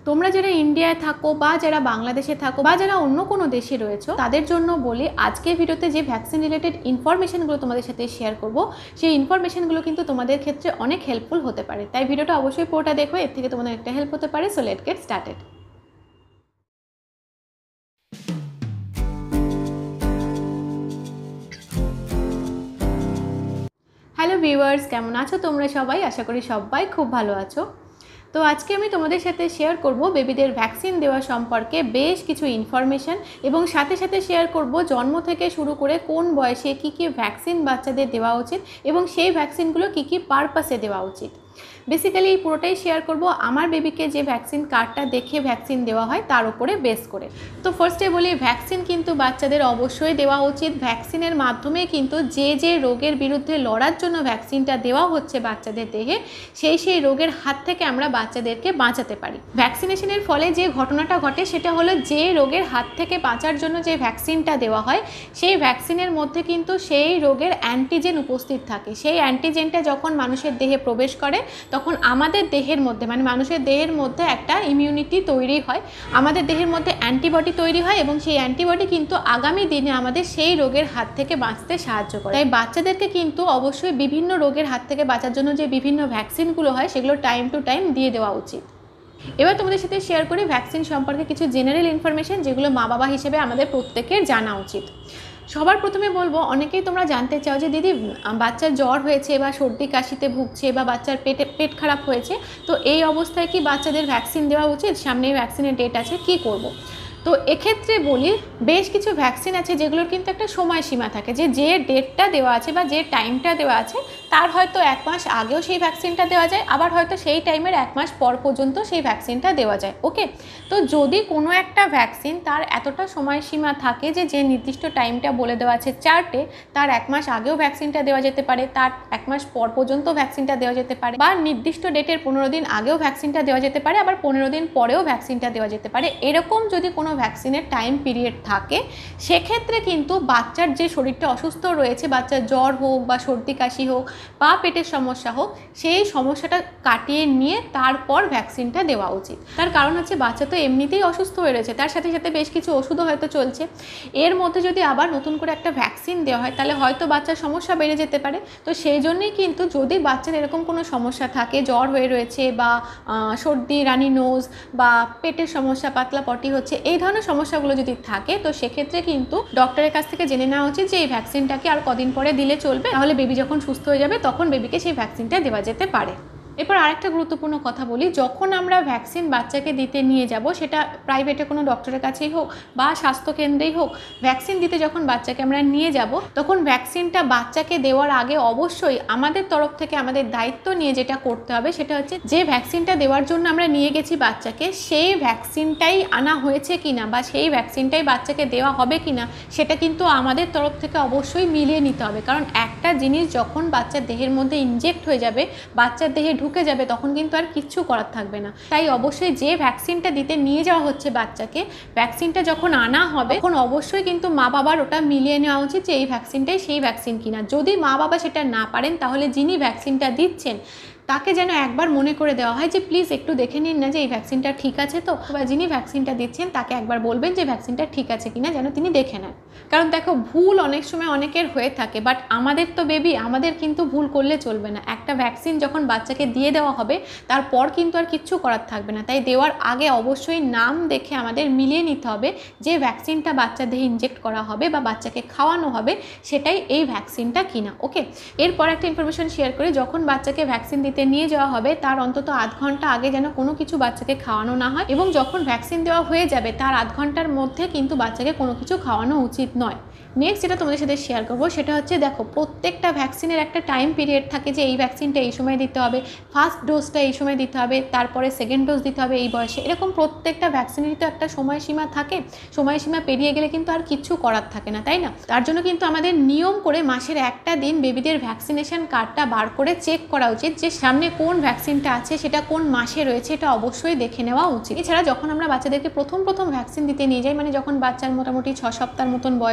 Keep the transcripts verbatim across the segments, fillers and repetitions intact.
তোমরা যারা ইন্ডিয়ায় থাকো বা যারা বাংলাদেশে থাকো বা যারা অন্য কোনো দেশে রয়েছো তাদের জন্য বলি, আজকের ভিডিওতে যে ভ্যাকসিন রিলেটেড ইনফরমেশনগুলো তোমাদের সাথে শেয়ার করব সেই ইনফরমেশনগুলো কিন্তু তোমাদের ক্ষেত্রে অনেক হেল্পফুল হতে পারে। তাই ভিডিওটা অবশ্যই পুরোটা দেখো, এর থেকে তোমাদের একটা হেল্প হতে পারে। So let's get started. Hello viewers, কেমন আছো তোমরা সবাই? আশা করি সবাই খুব ভালো আছো। তো আজকে আমি তোমাদের সাথে শেয়ার করব বেবিদের ভ্যাকসিন দেওয়া সম্পর্কে বেশ কিছু ইনফরমেশন, এবং সাথে সাথে শেয়ার করব জন্ম থেকে শুরু করে কোন বয়সে কী কী ভ্যাকসিন বাচ্চাদের দেওয়া উচিত এবং সেই ভ্যাকসিনগুলো কী কী পারপাসে দেওয়া উচিত। বেসিক্যালি এই পুরোটাই শেয়ার করব আমার বেবিকে যে ভ্যাকসিন কার্ডটা দেখে ভ্যাকসিন দেওয়া হয় তার উপরে বেস করে। তো ফার্স্টে বলি, ভ্যাকসিন কিন্তু বাচ্চাদের অবশ্যই দেওয়া উচিত। ভ্যাকসিনের মাধ্যমে কিন্তু যে যে রোগের বিরুদ্ধে লড়ার জন্য ভ্যাকসিনটা দেওয়া হচ্ছে বাচ্চাদের দেহে, সেই সেই রোগের হাত থেকে আমরা বাচ্চাদেরকে বাঁচাতে পারি। ভ্যাকসিনেশনের ফলে যে ঘটনাটা ঘটে সেটা হলো, যে রোগের হাত থেকে বাঁচার জন্য যে ভ্যাকসিনটা দেওয়া হয় সেই ভ্যাকসিনের মধ্যে কিন্তু সেই রোগের অ্যান্টিজেন উপস্থিত থাকে। সেই অ্যান্টিজেনটা যখন মানুষের দেহে প্রবেশ করে তখন আমাদের দেহের মধ্যে মানে মানুষের দেহের মধ্যে একটা ইমিউনিটি তৈরি হয়, আমাদের দেহের মধ্যে অ্যান্টিবডি তৈরি হয়, এবং সেই অ্যান্টিবডি কিন্তু আগামী দিনে আমাদের সেই রোগের হাত থেকে বাঁচতে সাহায্য করে। তাই বাচ্চাদেরকে কিন্তু অবশ্যই বিভিন্ন রোগের হাত থেকে বাঁচার জন্য যে বিভিন্ন ভ্যাকসিনগুলো হয় সেগুলো টাইম টু টাইম দিয়ে দেওয়া উচিত। এবার তোমাদের সাথে শেয়ার করি ভ্যাকসিন সম্পর্কে কিছু জেনারেল ইনফরমেশন, যেগুলো মা বাবা হিসেবে আমাদের প্রত্যেকের জানা উচিত। সবার প্রথমে বলবো, অনেকেই তোমরা জানতে চাও যে দিদি বাচ্চার জ্বর হয়েছে বা সর্দি কাশিতে ভুগছে বা বাচ্চার পেটে পেট খারাপ হয়েছে, তো এই অবস্থায় কি বাচ্চাদের ভ্যাকসিন দেওয়া উচিত? সামনে ভ্যাকসিনের ডেট আছে, কি করব? তো এক্ষেত্রে বলি, বেশ কিছু ভ্যাকসিন আছে যেগুলোর কিন্তু একটা সময়সীমা থাকে, যে যে ডেটটা দেওয়া আছে বা যে টাইমটা দেওয়া আছে তার হয়তো এক মাস আগেও সেই ভ্যাকসিনটা দেওয়া যায়, আবার হয়তো সেই টাইমের এক মাস পর পর্যন্ত সেই ভ্যাকসিনটা দেওয়া যায়। ওকে, তো যদি কোনো একটা ভ্যাকসিন তার এতটা সময়সীমা থাকে যে যে নির্দিষ্ট টাইমটা বলে দেওয়া আছে চারটে, তার এক মাস আগেও ভ্যাকসিনটা দেওয়া যেতে পারে, তার এক মাস পর পর্যন্ত ভ্যাকসিনটা দেওয়া যেতে পারে, বা নির্দিষ্ট ডেটের পনেরো দিন আগেও ভ্যাকসিনটা দেওয়া যেতে পারে, আবার পনেরো দিন পরেও ভ্যাকসিনটা দেওয়া যেতে পারে। এরকম যদি কোনো ভ্যাকসিনের টাইম পিরিয়ড থাকে, সেক্ষেত্রে কিন্তু বাচ্চার যে শরীরটা অসুস্থ রয়েছে, বাচ্চার জ্বর হোক বা সর্দি কাশি হোক বা পেটের সমস্যা হোক, সেই সমস্যাটা কাটিয়ে নিয়ে তারপর ভ্যাকসিনটা দেওয়া উচিত। তার কারণ হচ্ছে বাচ্চা তো এমনিতেই অসুস্থ হয়ে রয়েছে, তার সাথে সাথে বেশ কিছু ওষুধও হয়তো চলছে, এর মধ্যে যদি আবার নতুন করে একটা ভ্যাকসিন দেওয়া হয় তাহলে হয়তো বাচ্চার সমস্যা বেড়ে যেতে পারে। তো সেই জন্যই কিন্তু যদি বাচ্চার এরকম কোনো সমস্যা থাকে, জ্বর হয়ে রয়েছে বা সর্দি, রানি নোজ বা পেটের সমস্যা, পাতলা পটি হচ্ছে, এই ধরনের সমস্যাগুলো যদি থাকে, তো সেক্ষেত্রে কিন্তু ডক্টরের কাছ থেকে জেনে নেওয়া উচিত যে এই ভ্যাকসিনটাকে আর কদিন পরে দিলে চলবে, তাহলে বেবি যখন সুস্থ হয়ে যাবে তখন বেবিকে সেই ভ্যাকসিনটা দেওয়া যেতে পারে। এরপর আরেকটা গুরুত্বপূর্ণ কথা বলি, যখন আমরা ভ্যাকসিন বাচ্চাকে দিতে নিয়ে যাব, সেটা প্রাইভেটে কোনো ডক্টরের কাছেই হোক বা স্বাস্থ্যকেন্দ্রেই হোক, ভ্যাকসিন দিতে যখন বাচ্চাকে আমরা নিয়ে যাব, তখন ভ্যাকসিনটা বাচ্চাকে দেওয়ার আগে অবশ্যই আমাদের তরফ থেকে আমাদের দায়িত্ব নিয়ে যেটা করতে হবে সেটা হচ্ছে, যে ভ্যাকসিনটা দেওয়ার জন্য আমরা নিয়ে গেছি বাচ্চাকে, সেই ভ্যাকসিনটাই আনা হয়েছে কিনা বা সেই ভ্যাকসিনটাই বাচ্চাকে দেওয়া হবে কিনা, সেটা কিন্তু আমাদের তরফ থেকে অবশ্যই মিলিয়ে নিতে হবে। কারণ একটা জিনিস যখন বাচ্চার দেহের মধ্যে ইনজেক্ট হয়ে যাবে, বাচ্চার দেহে ঢুকে যাবে, তখন কিন্তু আর কিচ্ছু করার থাকবে না। তাই অবশ্যই যে ভ্যাকসিনটা দিতে নিয়ে যাওয়া হচ্ছে বাচ্চাকে, ভ্যাকসিনটা যখন আনা হবে তখন অবশ্যই কিন্তু মা বাবার ওটা মিলিয়ে নেওয়া উচিত যে এই ভ্যাকসিনটাই সেই ভ্যাকসিন কিনা। যদি মা বাবা সেটা না পারেন, তাহলে যিনি ভ্যাকসিনটা দিচ্ছেন তাকে যেন একবার মনে করে দেওয়া হয় যে প্লিজ একটু দেখে নিন না যে এই ভ্যাকসিনটা ঠিক আছে তো, বা যিনি ভ্যাকসিনটা দিচ্ছেন তাকে একবার বলবেন যে ভ্যাকসিনটা ঠিক আছে কিনা, যেন তিনি দেখে নেন। কারণ দেখো, ভুল অনেক সময় অনেকের হয়ে থাকে, বাট আমাদের তো বেবি, আমাদের কিন্তু ভুল করলে চলবে না। একটা ভ্যাকসিন যখন বাচ্চাকে দিয়ে দেওয়া হবে তারপর কিন্তু আর কিচ্ছু করার থাকবে না। তাই দেওয়ার আগে অবশ্যই নাম দেখে আমাদের মিলিয়ে নিতে হবে যে ভ্যাকসিনটা বাচ্চার দেহে ইনজেক্ট করা হবে বা বাচ্চাকে খাওয়ানো হবে সেটাই এই ভ্যাকসিনটা কিনা। ওকে, এরপর একটা ইনফরমেশন শেয়ার করি, যখন বাচ্চাকে ভ্যাকসিন দিতে নিয়ে যাওয়া হবে তার অন্তত আধ ঘন্টা আগে যেন কোনো কিছু বাচ্চাকে খাওয়ানো না হয়, এবং যখন ভ্যাকসিন দেওয়া হয়ে যাবে তার আধ ঘন্টার মধ্যে কিন্তু বাচ্চাকে কোনো কিছু খাওয়ানো উচিত নয়। নেক্সট যেটা তোমাদের সাথে শেয়ার করবো সেটা হচ্ছে, দেখো প্রত্যেকটা ভ্যাকসিনের একটা টাইম পিরিয়ড থাকে, যে এই ভ্যাকসিনটা এই সময় দিতে হবে, ফার্স্ট ডোজটা এই সময় দিতে হবে, তারপরে সেকেন্ড ডোজ দিতে হবে এই বয়সে। এরকম প্রত্যেকটা ভ্যাকসিনেরই তো একটা সময়সীমা থাকে, সময়সীমা পেরিয়ে গেলে কিন্তু আর কিচ্ছু করার থাকে না, তাই না? তার জন্য কিন্তু আমাদের নিয়ম করে মাসের একটা দিন বেবিদের ভ্যাকসিনেশন কার্ডটা বার করে চেক করা উচিত যে সামনে কোন ভ্যাকসিনটা আছে, সেটা কোন মাসে রয়েছে, এটা অবশ্যই দেখে নেওয়া উচিত। এছাড়া যখন আমরা বাচ্চাদেরকে প্রথম প্রথম ভ্যাকসিন দিতে নিয়ে যাই, মানে যখন বাচ্চার মোটামুটি ছ সপ্তাহের মতন বয়স চলছে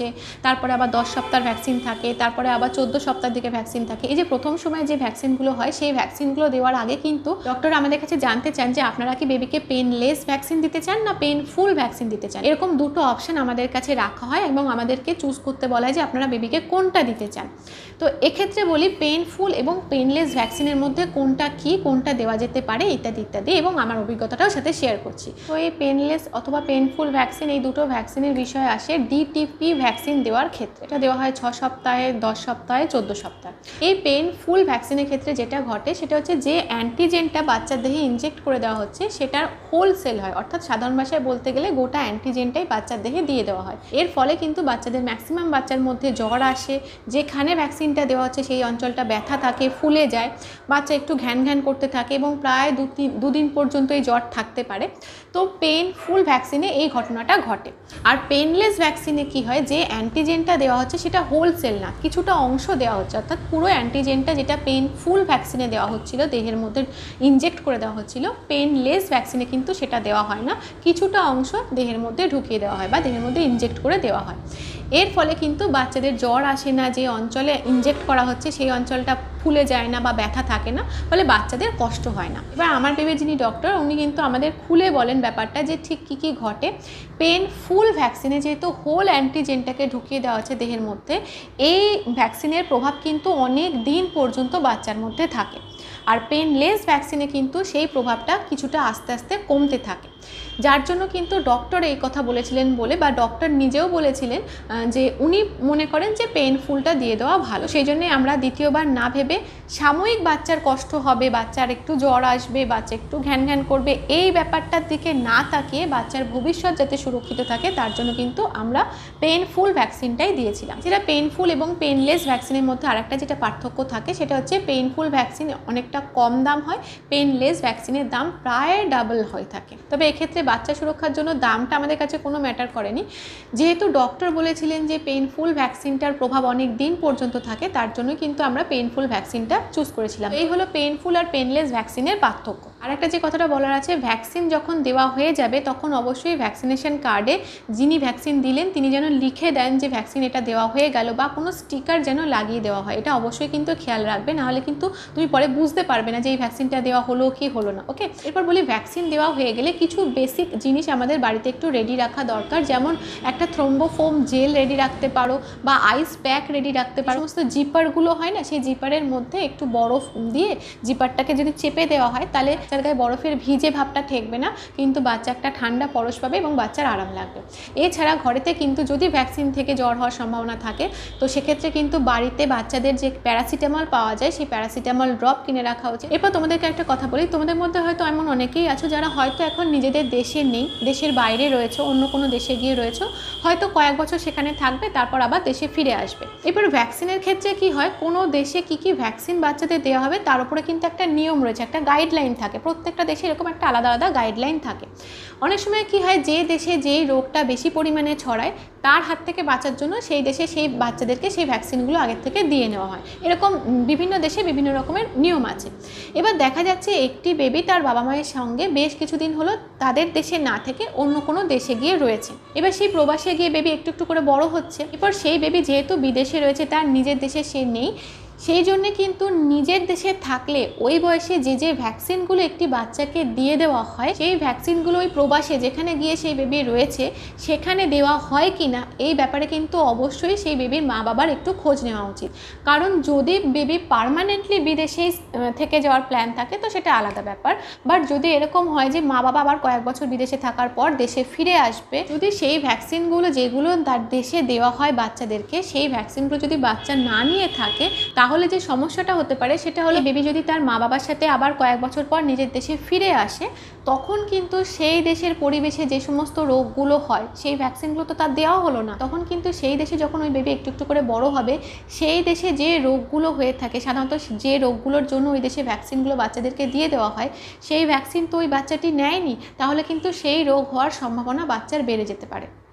তারপরে আবার দশ সপ্তাহ ভ্যাকসিন থাকে, তারপরে আবার চোদ্দো সপ্তাহ দিকে ভ্যাকসিন থাকে। এই যে প্রথম সময় যে ভ্যাকসিনগুলো হয় সেই ভ্যাকসিনগুলো দেওয়ার আগে কিন্তু ডক্টর আমাদের কাছে জানতে চান যে আপনারা কি বেবিকে পেনলেস ভ্যাকসিন দিতে চান না পেনফুল ভ্যাকসিন দিতে চান। এরকম দুটো অপশন আমাদের কাছে রাখা হয় এবং আমাদেরকে চুজ করতে বলা হয় যে আপনারা বেবিকে কোনটা দিতে চান। তো এক্ষেত্রে বলি পেনফুল এবং পেনলেস ভ্যাকসিনের মধ্যে কোনটা কি, কোনটা দেওয়া যেতে পারে ইত্যাদি ইত্যাদি, এবং আমার অভিজ্ঞতাটাও সাথে শেয়ার করছি। তো এই পেনলেস অথবা পেনফুল ভ্যাকসিন এই দুটো ভ্যাকসিনের বিষয় আসে ডিটিপি ভ্যাকসিন দেওয়ার ক্ষেত্রে। এটা দেওয়া হয় ছ সপ্তাহে, দশ সপ্তাহে, চোদ্দো সপ্তাহে। এই পেনফুল ভ্যাকসিনের ক্ষেত্রে যেটা ঘটে সেটা হচ্ছে যে অ্যান্টিজেনটা বাচ্চার দেহে ইনজেক্ট করে দেওয়া হচ্ছে সেটার হোলসেল হয়, অর্থাৎ সাধারণ ভাষায় বলতে গেলে গোটা অ্যান্টিজেনটাই বাচ্চার দেহে দিয়ে দেওয়া হয়। এর ফলে কিন্তু বাচ্চাদের ম্যাক্সিমাম বাচ্চার মধ্যে জ্বর আসে, যেখানে ভ্যাকসিনটা দেওয়া হচ্ছে সেই অঞ্চলটা ব্যথা থাকে, ফুলে যায়, বাচ্চা একটু ঘ্যান ঘ্যান করতে থাকে এবং প্রায় দু তিন দুদিন পর্যন্ত এই জ্বর থাকতে পারে। তো পেনফুল ভ্যাকসিনে এই ঘটনাটা ঘটে। আর পেনলেস ভ্যাকসিনে কি হয়, যে অ্যান্টিজেনটা দেওয়া হচ্ছে সেটা হোলসেল না, কিছুটা অংশ দেওয়া হচ্ছে, অর্থাৎ পুরো অ্যান্টিজেনটা যেটা পেনফুল ভ্যাকসিনে দেওয়া হচ্ছিল, দেহের মধ্যে ইনজেক্ট করে দেওয়া হচ্ছিল, পেনলেস ভ্যাকসিনে কিন্তু সেটা দেওয়া হয় না, কিছুটা অংশ দেহের মধ্যে ঢুকিয়ে দেওয়া হয় বা দেহের মধ্যে ইনজেক্ট করে দেওয়া হয়। এর ফলে কিন্তু বাচ্চাদের জ্বর আসে না, যে অঞ্চলে ইনজেক্ট করা হচ্ছে সেই অঞ্চলটা ফুলে যায় না বা ব্যথা থাকে না, ফলে বাচ্চাদের কষ্ট হয় না। এবার আমার বেবি যিনি ডক্টর উনি কিন্তু আমাদের খুলে বলেন ব্যাপারটা যে ঠিক কী কী ঘটে। পেনফুল ভ্যাকসিনে যেহেতু হোল অ্যান্টিজেনটাকে ঢুকিয়ে দেওয়া হচ্ছে দেহের মধ্যে, এই ভ্যাকসিনের প্রভাব কিন্তু অনেক দিন পর্যন্ত বাচ্চার মধ্যে থাকে। আর পেনলেস ভ্যাকসিনে কিন্তু সেই প্রভাবটা কিছুটা আস্তে আস্তে কমতে থাকে, যার জন্য কিন্তু ডক্টর এই কথা বলেছিলেন বলে, বা ডক্টর নিজেও বলেছিলেন যে উনি মনে করেন যে পেনফুলটা দিয়ে দেওয়া ভালো। সেই জন্যে আমরা দ্বিতীয়বার না ভেবে সাময়িক বাচ্চার কষ্ট হবে, বাচ্চার একটু জ্বর আসবে, বাচ্চা একটু ঘ্যান ঘ্যান করবে, এই ব্যাপারটার দিকে না তাকিয়ে বাচ্চার ভবিষ্যৎ যাতে সুরক্ষিত থাকে তার জন্য কিন্তু আমরা পেনফুল ভ্যাকসিনটাই দিয়েছিলাম। যেটা পেনফুল এবং পেনলেস ভ্যাকসিনের মধ্যে আরেকটা যেটা পার্থক্য থাকে সেটা হচ্ছে পেনফুল ভ্যাকসিন অনেকটা কম দাম হয়, পেনলেস ভ্যাকসিনের দাম প্রায় ডাবল হয়ে থাকে। তবে এক্ষেত্রে বাচ্চা সুরক্ষার জন্য দামটা আমাদের কাছে কোনো ম্যাটার করেনি, যেহেতু ডক্টর বলেছিলেন যে পেনফুল ভ্যাকসিনটার প্রভাব অনেক দিন পর্যন্ত থাকে, তার জন্য কিন্তু আমরা পেনফুল ভ্যাকসিনটা চুজ করেছিলাম। এই হলো পেনফুল আর পেনলেস ভ্যাকসিনের পার্থক্য। আর একটা যে কথাটা বলার আছে, ভ্যাকসিন যখন দেওয়া হয়ে যাবে তখন অবশ্যই ভ্যাকসিনেশন কার্ডে যিনি ভ্যাকসিন দিলেন তিনি যেন লিখে দেন যে ভ্যাকসিন এটা দেওয়া হয়ে গেল, বা কোনো স্টিকার যেন লাগিয়ে দেওয়া হয়। এটা অবশ্যই কিন্তু খেয়াল রাখবে, নাহলে কিন্তু তুমি পরে বুঝতে পারবে না যে এই ভ্যাকসিনটা দেওয়া হলো কি হলো না। ওকে, এরপর বলি ভ্যাকসিন দেওয়া হয়ে গেলে কিছু বেসিক জিনিস আমাদের বাড়িতে একটু রেডি রাখা দরকার, যেমন একটা থ্রম্বোফোম জেল রেডি রাখতে পারো বা আইস প্যাক রেডি রাখতে পারো। সমস্ত জিপারগুলো হয় না, সেই জিপারের মধ্যে একটু বরফ দিয়ে জিপারটাকে যদি চেপে দেওয়া হয় তাহলে বাচ্চার গায়ে বরফের ভিজে ভাবটা ঠেকবে না, কিন্তু বাচ্চা একটা ঠান্ডা পরশ পাবে এবং বাচ্চার আরাম লাগবে। এছাড়া ঘরেতে কিন্তু যদি ভ্যাকসিন থেকে জ্বর হওয়ার সম্ভাবনা থাকে তো সেক্ষেত্রে কিন্তু বাড়িতে বাচ্চাদের যে প্যারাসিটামল পাওয়া যায় সেই প্যারাসিটামল ড্রপ কিনে রাখা উচিত। এরপর তোমাদেরকে একটা কথা বলি, তোমাদের মধ্যে হয়তো এমন অনেকেই আছো যারা হয়তো এখন নিজেদের দেশে নেই, দেশের বাইরে রয়েছে, অন্য কোনো দেশে গিয়ে রয়েছে, হয়তো কয়েক বছর সেখানে থাকবে, তারপর আবার দেশে ফিরে আসবে। এরপর ভ্যাকসিনের ক্ষেত্রে কি হয়, কোনো দেশে কি কি ভ্যাকসিন বাচ্চাদের দেওয়া হবে তার উপরে কিন্তু একটা নিয়ম রয়েছে, একটা গাইডলাইন থাকে। প্রত্যেকটা দেশে এরকম একটা আলাদা আলাদা গাইডলাইন থাকে। অনেক সময় কি হয়, যে দেশে যেই রোগটা বেশি পরিমাণে ছড়ায় তার হাত থেকে বাঁচার জন্য সেই দেশে সেই বাচ্চাদেরকে সেই ভ্যাকসিনগুলো আগের থেকে দিয়ে নেওয়া হয়। এরকম বিভিন্ন দেশে বিভিন্ন রকমের নিয়ম আছে। এবার দেখা যাচ্ছে একটি বেবি তার বাবা মায়ের সঙ্গে বেশ কিছুদিন হলো তাদের দেশে না থেকে অন্য কোনো দেশে গিয়ে রয়েছে। এবার সেই প্রবাসে গিয়ে বেবি একটু একটু করে বড় হচ্ছে। এরপর সেই বেবি যেহেতু বিদেশে রয়েছে, তার নিজের দেশে সে নেই, সেই জন্যে কিন্তু নিজের দেশে থাকলে ওই বয়সে যে যে ভ্যাকসিনগুলো একটি বাচ্চাকে দিয়ে দেওয়া হয় সেই ভ্যাকসিনগুলো ওই প্রবাসে যেখানে গিয়ে সেই বেবি রয়েছে সেখানে দেওয়া হয় কি না এই ব্যাপারে কিন্তু অবশ্যই সেই বেবির মা বাবার একটু খোঁজ নেওয়া উচিত। কারণ যদি বেবি পার্মানেন্টলি বিদেশে থেকে যাওয়ার প্ল্যান থাকে তো সেটা আলাদা ব্যাপার, বাট যদি এরকম হয় যে মা বাবা আবার কয়েক বছর বিদেশে থাকার পর দেশে ফিরে আসবে, যদি সেই ভ্যাকসিনগুলো যেগুলো তার দেশে দেওয়া হয় বাচ্চাদেরকে সেই ভ্যাকসিনগুলো যদি বাচ্চা না নিয়ে থাকে তাহলে যে সমস্যাটা হতে পারে সেটা হলো বেবি যদি তার মা বাবার সাথে আবার কয়েক বছর পর নিজের দেশে ফিরে আসে তখন কিন্তু সেই দেশের পরিবেশে যে সমস্ত রোগগুলো হয় সেই ভ্যাকসিনগুলো তো তার দেওয়া হলো না। তখন কিন্তু সেই দেশে যখন ওই বেবি একটু একটু করে বড় হবে সেই দেশে যে রোগগুলো হয়ে থাকে, সাধারণত যে রোগগুলোর জন্য ওই দেশে ভ্যাকসিনগুলো বাচ্চাদেরকে দিয়ে দেওয়া হয় সেই ভ্যাকসিন তো ওই বাচ্চাটি নেয়নি, তাহলে কিন্তু সেই রোগ হওয়ার সম্ভাবনা বাচ্চার বেড়ে যেতে পারে।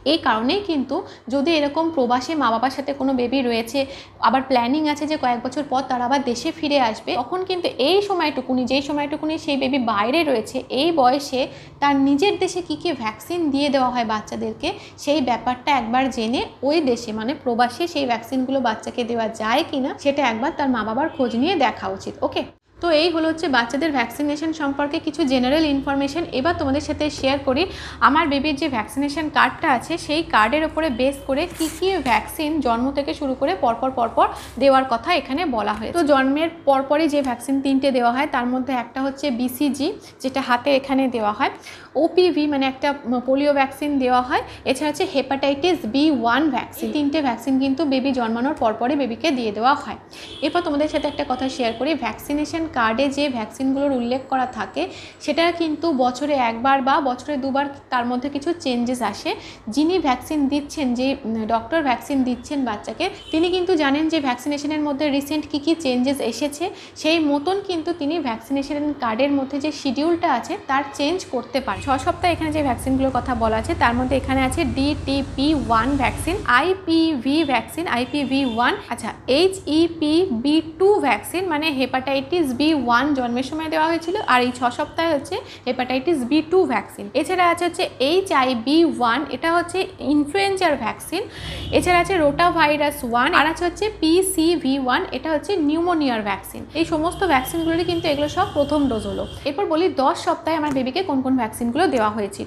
এই কারণেই কিন্তু যদি এরকম প্রবাসী মা বাবার সাথে কোনো বেবি রয়েছে, আবার প্ল্যানিং আছে যে কয়েক বছর পর তারা আবার দেশে ফিরে আসবে, তখন কিন্তু এই সময়টুকুনি যেই সময়টুকুনি সেই বেবি বাইরে রয়েছে, এই বয়সে তার নিজের দেশে কী কী ভ্যাকসিন দিয়ে দেওয়া হয় বাচ্চাদেরকে, সেই ব্যাপারটা একবার জেনে ওই দেশে মানে প্রবাসী সেই ভ্যাকসিনগুলো বাচ্চাকে দেওয়া যায় কি না সেটা একবার তার মা বাবার খোঁজ নিয়ে দেখা উচিত। ওকে, তো এই হলো হচ্ছে বাচ্চাদের ভ্যাকসিনেশন সম্পর্কে কিছু জেনারেল ইনফরমেশন। এবার তোমাদের সাথে শেয়ার করি আমার বেবির যে ভ্যাকসিনেশন কার্ডটা আছে সেই কার্ডের ওপরে বেস করে কী কী ভ্যাকসিন জন্ম থেকে শুরু করে পরপর পরপর দেওয়ার কথা এখানে বলা হয়েছে। তো জন্মের পরপরই যে ভ্যাকসিন তিনটে দেওয়া হয় তার মধ্যে একটা হচ্ছে বিসিজি, যেটা হাতে এখানে দেওয়া হয়, ওপিভি মানে একটা পোলিও ভ্যাকসিন দেওয়া হয়, এছাড়া হচ্ছে হেপাটাইটিস বি ওয়ান ভ্যাকসিন। তিনটে ভ্যাকসিন কিন্তু বেবি জন্মানোর পরপরই বেবিকে দিয়ে দেওয়া হয়। এরপর তোমাদের সাথে একটা কথা শেয়ার করি, ভ্যাকসিনেশন কার্ডে যে ভ্যাকসিনগুলোর উল্লেখ করা থাকে সেটা কিন্তু বছরে একবার বা বছরে দুবার তার মধ্যে কিছু চেঞ্জেস আসে। যিনি ভ্যাকসিন দিচ্ছেন, যে ডক্টর ভ্যাকসিন দিচ্ছেন বাচ্চাকে, তিনি কিন্তু জানেন যে ভ্যাকসিনেশনের মধ্যে রিসেন্ট কী কী চেঞ্জেস এসেছে, সেই মতন কিন্তু তিনি ভ্যাকসিনেশন কার্ডের মধ্যে যে শিডিউলটা আছে তার চেঞ্জ করতে পারেন। ছ সপ্তাহ এখানে যে ভ্যাকসিনগুলোর কথা বলা আছে তার মধ্যে এখানে আছে DTP one vaccine, IPV vaccine, IPV one, আচ্ছা এইচইপি বি টু ভ্যাকসিন মানে হেপাটাইটিস বি ওয়ান জন্মের সময় দেওয়া হয়েছিল, আর এই ছ সপ্তাহে হচ্ছে হেপাটাইটিস বি টু ভ্যাকসিন। এছাড়া আছে হচ্ছে এইচআইভি ওয়ান, এটা হচ্ছে ইনফ্লুয়েঞ্জার ভ্যাকসিন। এছাড়া আছে রোটা ভাইরাস ওয়ান, আর আছে হচ্ছে পিসিভি ওয়ান, এটা হচ্ছে নিউমোনিয়ার ভ্যাকসিন। এই সমস্ত ভ্যাকসিনগুলোরই কিন্তু এগুলো সব প্রথম ডোজ হলো। এরপর বলি দশ সপ্তাহে আমার বেবিকে কোন কোন ভ্যাকসিনগুলো দেওয়া হয়েছিল।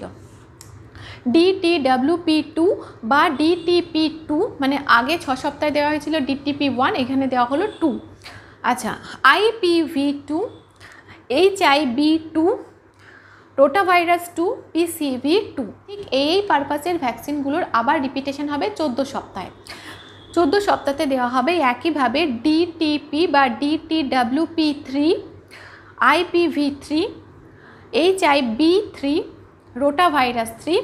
ডিটিডাব্লিউপি টু বা ডিটিপি টু মানে আগে ছ সপ্তাহে দেওয়া হয়েছিল ডিটিপি ওয়ান, এখানে দেওয়া হলো টু। আচ্ছা, IPV two, HIV two, rotavirus two, PCV two. ঠিক এই পারপাসের ভ্যাকসিনগুলোর আবার রিপিটেশন হবে চোদ্দো সপ্তাহে। চোদ্দো সপ্তাহে দেওয়া হবে একইভাবে ডিটিপি বা DTWP three, IPV three, HIV three, rotavirus three,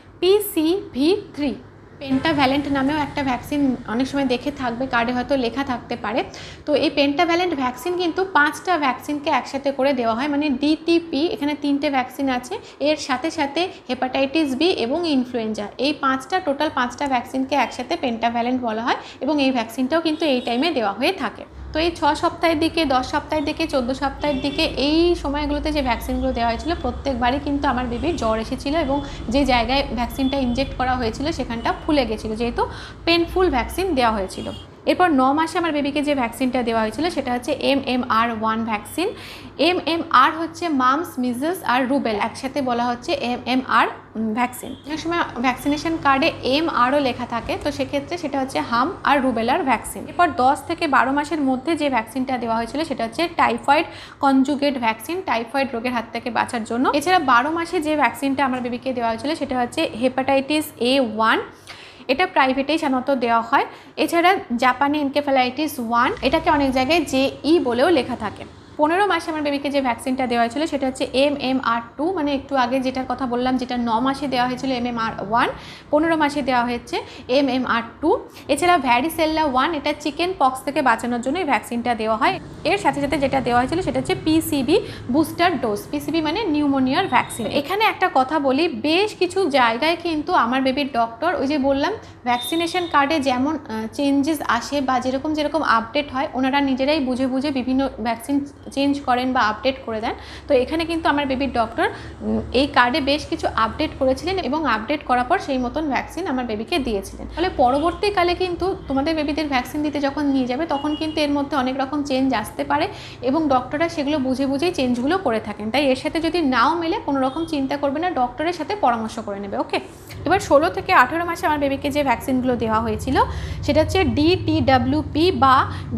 PCV three. Pentavalent নামেও একটা ভ্যাকসিন অনেক সময় দেখে থাকবে, কার্ডে হয়তো লেখা থাকতে পারে। তো এই পেন্টাভ্যালেন্ট ভ্যাকসিন কিন্তু পাঁচটা ভ্যাকসিনকে একসাথে করে দেওয়া হয়, মানে ডিটিপি এখানে তিনটে ভ্যাকসিন আছে, এর সাথে সাথে হেপাটাইটিস বি এবং ইনফ্লুয়েঞ্জা, এই পাঁচটা টোটাল পাঁচটা ভ্যাকসিনকে একসাথে পেন্টাভ্যালেন্ট বলা হয়, এবং এই ভ্যাকসিনটাও কিন্তু এই টাইমে দেওয়া হয়ে থাকে। তো এই ছ সপ্তাহের দিকে, দশ সপ্তাহের দিকে, চোদ্দো সপ্তাহের দিকে এই সময়গুলোতে যে ভ্যাকসিনগুলো দেওয়া হয়েছিল প্রত্যেকবারই কিন্তু আমার বেবির জ্বর এসেছিল, এবং যে জায়গায় ভ্যাকসিনটা ইনজেক্ট করা হয়েছিল সেখানটা ফুলে গেছিলো, যেহেতু পেনফুল ভ্যাকসিন দেওয়া হয়েছিল। এরপর ন মাসে আমার বেবিকে যে ভ্যাকসিনটা দেওয়া হয়েছিল সেটা হচ্ছে M M R one vaccine. M M R হচ্ছে মামস, মিজলস আর রুবেল, একসাথে বলা হচ্ছে এম এম আর ভ্যাকসিন। অনেক সময় ভ্যাকসিনেশন কার্ডে এম আরও লেখা থাকে, তো সেক্ষেত্রে সেটা হচ্ছে হাম আর রুবেলার ভ্যাকসিন। এরপর দশ থেকে বারো মাসের মধ্যে যে ভ্যাকসিনটা দেওয়া হয়েছিল সেটা হচ্ছে টাইফয়েড কনজুগেট ভ্যাকসিন, টাইফয়েড রোগের হাত থেকে বাঁচার জন্য। এছাড়া বারো মাসে যে ভ্যাকসিনটা আমার বেবিকে দেওয়া হয়েছিল সেটা হচ্ছে হেপাটাইটিস এ ওয়ান, এটা প্রাইভেটেই সাধারণত দেওয়া হয়। এছাড়া জাপানি এনকেফেলাইটিস ওয়ান, এটাকে অনেক জায়গায় জে ই বলেও লেখা থাকে। পনেরো মাসে আমার বেবিকে যে ভ্যাকসিনটা দেওয়া হয়েছিল সেটা হচ্ছে এম এম আর টু, মানে একটু আগে যেটার কথা বললাম, যেটা ন মাসে দেওয়া হয়েছিল এম এম আর ওয়ান, পনেরো মাসে দেওয়া হয়েছে এম এম আর টু। এছাড়া ভ্যারিসেল্লা ওয়ান, এটা চিকেন পক্স থেকে বাঁচানোর জন্য এই ভ্যাকসিনটা দেওয়া হয়। এর সাথে সাথে যেটা দেওয়া হয়েছিল সেটা হচ্ছে পিসিবি বুস্টার ডোজ, পিসিবি মানে নিউমোনিয়ার ভ্যাকসিন। এখানে একটা কথা বলি, বেশ কিছু জায়গায় কিন্তু আমার বেবির ডক্টর, ওই যে বললাম ভ্যাকসিনেশন কার্ডে যেমন চেঞ্জেস আসে বা যেরকম যেরকম আপডেট হয়, ওনারা নিজেরাই বুঝে বুঝে বিভিন্ন ভ্যাকসিন চেঞ্জ করেন বা আপডেট করে দেন। তো এখানে কিন্তু আমার বেবির ডক্টর এই কার্ডে বেশ কিছু আপডেট করেছিলেন, এবং আপডেট করার পর সেই মতন ভ্যাকসিন আমার বেবিকে দিয়েছিলেন। ফলে পরবর্তীকালে কিন্তু তোমাদের বেবিদের ভ্যাকসিন দিতে যখন নিয়ে যাবে তখন কিন্তু এর মধ্যে অনেক রকম চেঞ্জ আসতে পারে, এবং ডক্টররা সেগুলো বুঝে বুঝেই চেঞ্জগুলো করে থাকেন। তাই এর সাথে যদি নাও মেলে কোনো রকম চিন্তা করবে না, ডক্টরের সাথে পরামর্শ করে নেবে। ওকে, এবার ষোলো থেকে আঠেরো মাসে আমার বেবিকে যে ভ্যাকসিনগুলো দেওয়া হয়েছিল সেটা হচ্ছে ডিটিডাব্লিউপি বা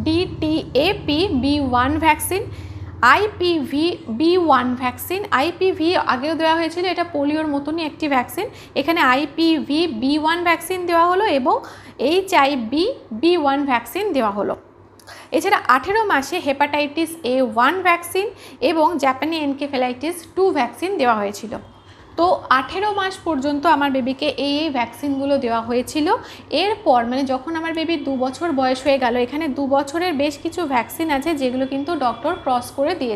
DTAP B one vaccine, IPV B one vaccine. IPV আগেও দেওয়া হয়েছিল, এটা পোলিওর মতনই একটি ভ্যাকসিন। এখানে আইপিভি বি ওয়ান ভ্যাকসিন দেওয়া হলো এবং এইচআইভি বি ওয়ান ভ্যাকসিন দেওয়া হলো। এছাড়া আঠেরো মাসে হেপাটাইটিস এ ওয়ান ভ্যাকসিন এবং জাপানি এনকেফেলাইটিস টু ভ্যাকসিন দেওয়া হয়েছিল। তো আঠেরো মাস পর্যন্ত আমার বেবিকে এই এই ভ্যাকসিনগুলো দেওয়া হয়েছিল। এরপর মানে যখন আমার বেবির দু বছর বয়স হয়ে গেল, এখানে দু বছরের বেশ কিছু ভ্যাকসিন আছে যেগুলো কিন্তু ডক্টর ক্রস করে দিয়েছেন।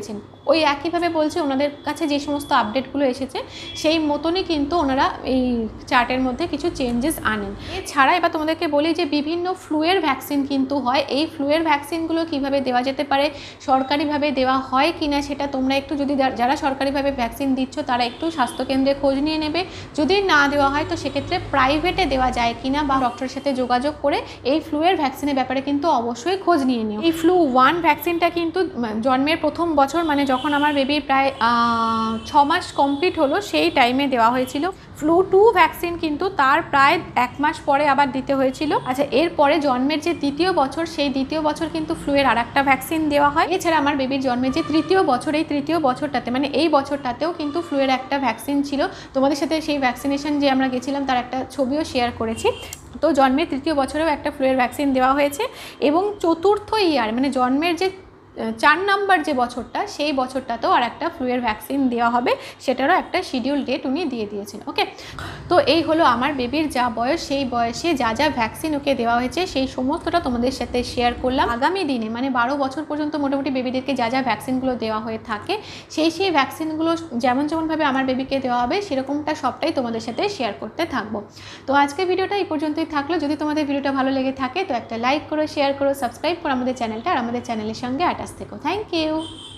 ওই একইভাবে বলছে ওনাদের কাছে যে সমস্ত আপডেটগুলো এসেছে সেই মতনই কিন্তু ওনারা এই চার্টের মধ্যে কিছু চেঞ্জেস আনেন। এছাড়া এবার তোমাদেরকে বলি যে বিভিন্ন ফ্লুয়ের ভ্যাকসিন কিন্তু হয়, এই ফ্লুয়ের ভ্যাকসিনগুলো কিভাবে দেওয়া যেতে পারে, সরকারিভাবে দেওয়া হয় কি না সেটা তোমরা একটু, যদি যারা সরকারিভাবে ভ্যাকসিন দিচ্ছ তারা একটু স্বাস্থ্যকেন্দ্রে খোঁজ নিয়ে নেবে। যদি না দেওয়া হয় তো সেক্ষেত্রে প্রাইভেটে দেওয়া যায় কি না বা ডক্টরের সাথে যোগাযোগ করে এই ফ্লুয়ের ভ্যাকসিনের ব্যাপারে কিন্তু অবশ্যই খোঁজ নিয়ে নিও। এই ফ্লু ওয়ান ভ্যাকসিনটা কিন্তু জন্মের প্রথম বছর, মানে যখন আমার বেবি প্রায় ছ মাস কমপ্লিট হলো সেই টাইমে দেওয়া হয়েছিল। ফ্লু টু ভ্যাকসিন কিন্তু তার প্রায় এক মাস পরে আবার দিতে হয়েছিল। আচ্ছা, এরপরে জন্মের যে দ্বিতীয় বছর সেই দ্বিতীয় বছর কিন্তু ফ্লুয়ের আর একটা ভ্যাকসিন দেওয়া হয়। এছাড়া আমার বেবির জন্মের যে তৃতীয় বছর, এই তৃতীয় বছরটাতে মানে এই বছরটাতেও কিন্তু ফ্লুয়ের একটা ভ্যাকসিন ছিল। তোমাদের সাথে সেই ভ্যাকসিনেশন যে আমরা গেছিলাম তার একটা ছবিও শেয়ার করেছি। তো জন্মের তৃতীয় বছরেও একটা ফ্লুয়ের ভ্যাকসিন দেওয়া হয়েছে এবং চতুর্থ ইয়ার মানে জন্মের যে চার নাম্বার যে বছরটা সেই বছরটাতেও আর একটা ফ্লুয়ের ভ্যাকসিন দেওয়া হবে, সেটারও একটা শিডিউল ডেট উনি দিয়ে দিয়েছেন। ওকে, তো এই হলো আমার বেবির যা বয়স সেই বয়সে যা যা ভ্যাকসিন ওকে দেওয়া হয়েছে সেই সমস্তটা তোমাদের সাথে শেয়ার করলাম। আগামী দিনে মানে বারো বছর পর্যন্ত মোটামুটি বেবিদেরকে যা যা ভ্যাকসিনগুলো দেওয়া হয়ে থাকে সেই সেই ভ্যাকসিনগুলো যেমন যেমনভাবে আমার বেবিকে দেওয়া হবে সেরকমটা সবটাই তোমাদের সাথে শেয়ার করতে থাকবো। তো আজকের ভিডিওটা এই পর্যন্তই থাকলো। যদি তোমাদের ভিডিওটা ভালো লেগে থাকে তো একটা লাইক করো, শেয়ার করো, সাবস্ক্রাইব করো আমাদের চ্যানেলটা, আর আমাদের চ্যানেলের সঙ্গে আটাস থেকো। Thank you.